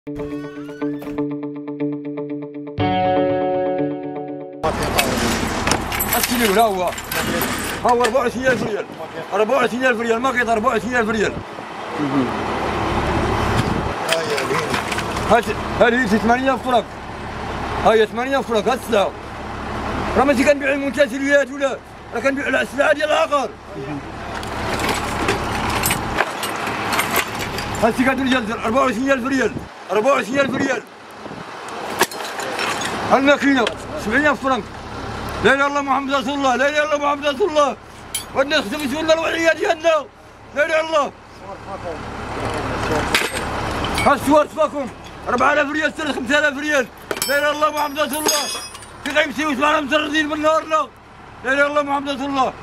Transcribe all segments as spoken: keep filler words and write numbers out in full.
السليم ها هو ها هو أربعة وعشرين ألف ريال أربعة وعشرين ألف ريال ما كيط أربعة وعشرين ألف ريال. هذه ثمانية فرق، هاي ثمانية فرق هاد السلعة. راه ماشي كنبيع المنتشريات ولا راه كنبيع السلعة ديال العقار. هاد السكادور ديال أربعة وعشرين ألف ريال أربعة وعشرين ألف ريال. الماكينة سبعين فرنك. لا اله الا الله محمد رسول الله، لا اله الا الله محمد رسول الله. والناس خصهم يسولنا الوضعية ديالنا، لا اله الا الله. ها السوار صفاكم أربعة آلاف ريال سنة خمسة آلاف ريال، لا اله الا الله محمد رسول الله. كي غيمشيو سمعنا مسردين من نهارنا، لا اله الا الله محمد رسول الله.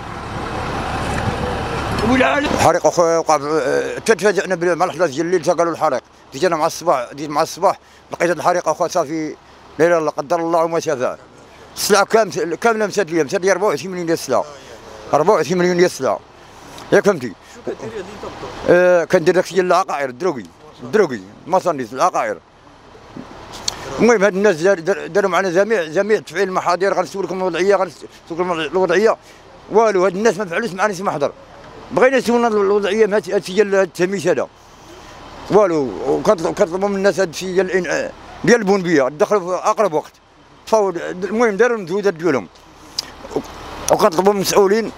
الحريق اخويا وقع تفاجئنا مع الحداث ديال الليل قالوا الحريق، جينا مع الصباح جيت مع الصباح لقيت الحريق اخويا صافي لا اله الا الله قدر الله وما شاء فعل. السلعه كامله كامله مسات ليا مسات لي أربعة وعشرين مليون ديال السلعه أربعة وعشرين مليون ديال السلعه ياك فهمتي. شنو كدير هذه انت بالضبط؟ آه كندير داكشي ديال العقائر الدروكي الدروكي المصانيس العقائر. المهم هاد الناس داروا معنا جميع جميع تفعيل المحاضر غنسولكم الوضعيه غنسولكم الوضعيه والو. هاد الناس ما فعلوش معنا شي محضر، بغينا يسولنا الوضعيه من هادشي ديال التمييز هذا والو. وكنطلبوا من الناس هادشي ديال ديال البونبيه دخلوا في اقرب وقت تفاوض. المهم داروا المجهودات ديالهم وكنطلبوا من المسؤولين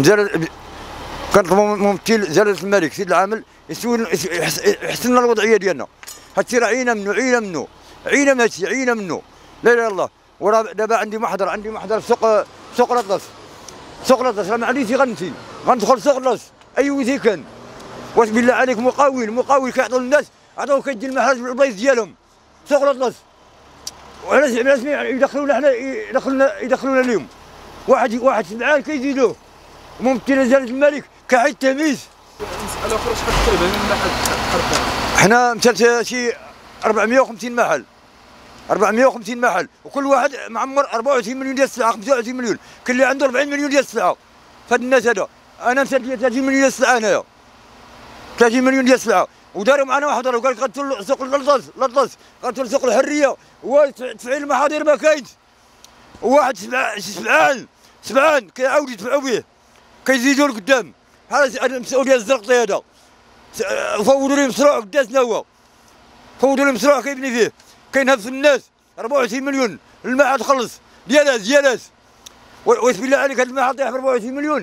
كنطلبوا من ممثل جلاله الملك سيد العامل يسول يحسن لنا الوضعيه ديالنا. هادشي راه عينا منه عينا منه عينا من هادشي عينا منه لا اله الا الله. وراه دابا عندي محضر عندي محضر في سوق سوق الأطلس سوق الأطلس راه ما عنديش غنمشي غندخل سوق الأطلس اي وين كان. واش بالله عليك مقاول مقاول كيعطوا للناس عطاو كيدي المحل البلايص ديالهم سوق الأطلس. وعلاش علاش يدخلونا حنا يدخلونا يدخلونا اليوم واحد واحد سبعان كيزيدوه ممثل جلاله الملك كيعيد التمييز. المسألة أخرى شحال تقريبا من محل خربان؟ حنا مثلت شي أربعمية وخمسين محل أربعمية وخمسين محل وكل واحد معمر أربعة وعشرين مليون ديال السلعه خمسة وعشرين مليون. كاين اللي عنده أربعين مليون ديال السلعه فهاد الناس هذا. انا مثلت لي ثلاثين مليون ديال السلعه انايا ثلاثين مليون ديال السلعه. وداروا معنا محضر وقال لك غتدخل سوق الأطلس الأطلس غتدخل سوق الحريه وتفعيل المحاضر ما كاينش. وواحد سبعان سبعان سبعان كيعاودوا يدفعوا به كيزيدوا لقدام. بحال المسؤول ديال الزرقطي هذا فوضوا ليه مشروع قداسنا هو فوضوا ليه مشروع كيبني فيه كينهب في الناس أربعة وعشرين مليون. الماء عاد خلص ديالاس ديالاس. واش بالله عليك هذا الماء عاد يطيح ب أربعة وعشرين مليون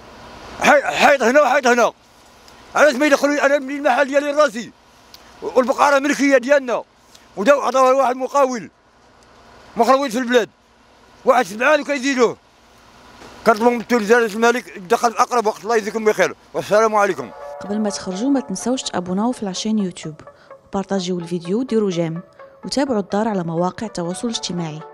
حيط هنا وحيط هنا. علاش ما يدخلوا انا نبني المحل ديالي راسي والبقاره ملكيه ديالنا وداو عطاوها لواحد مقاول مخروين في البلاد واحد سبعان وكيزيدوه. كنطلبوا من جلاله الملك يدخل في اقرب وقت. الله يجزيكم بخير والسلام عليكم. قبل ما تخرجوا ما تنساوش تابوناو في لاشين يوتيوب وبارطاجيو الفيديو وديروا جيم وتابعوا الدار على مواقع التواصل الاجتماعي.